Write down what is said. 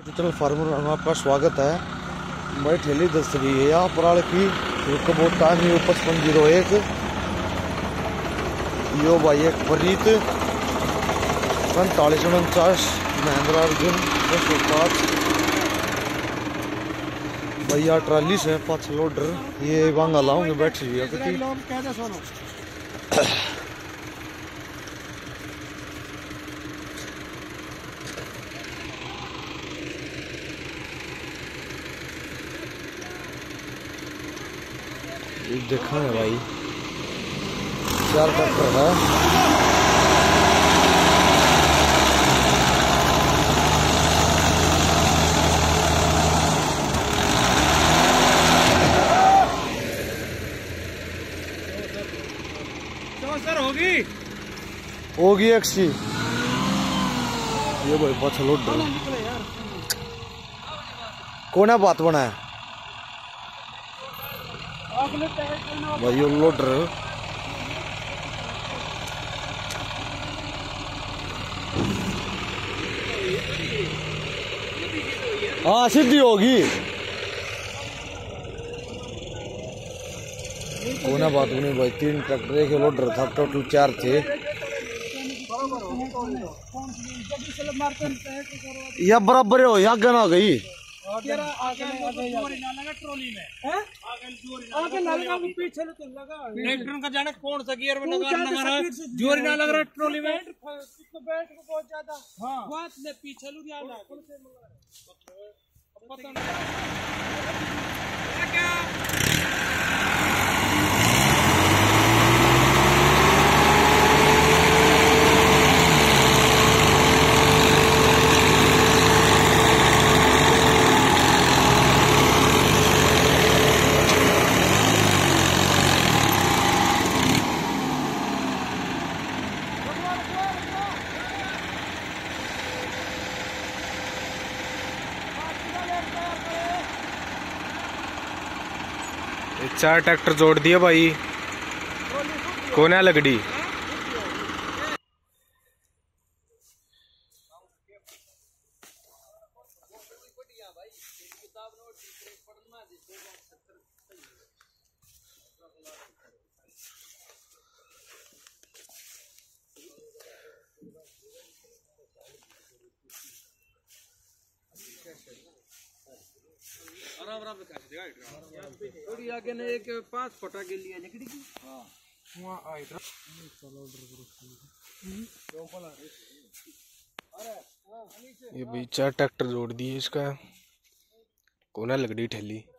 Digital farmer में आपका स्वागत है। मैं ठेली दस रही है यहाँ पराल की बहुत टाइम है 5501 यो भाई एक फरीद 4549 महिंद्रा अर्जुन 205 भैया ट्राली से 5 लोडर ये वांगा लाऊंगे बैटरी देखा है भाई 4 ट्रैक्टर है। सर होगी एक सी ये भाई 5 लोड कौन है बात बना है भाई ये लोडर हाँ सीधी होगी कोना बात नहीं भाई 3 ट्रैक्टर एक लोडर था टोटल 4 थे। या बराबर हो या गन आ गई ट्रैक्टर का जाने कौन सा गियर में लगा रहा जोर ना लग रहा ट्रॉली में बैठ को बहुत ज्यादा बात ले पीछे लू पता नहीं क्या ये 4 ट्रैक्टर जोड़ दिए भाई कोना लगड़ी थोड़ी आगे ने एक 5 फटा के लिए लकड़ी की वहां आई ये भाई 4 ट्रैक्टर जोड़ दिए इसका कोना लगड़ी ठेली।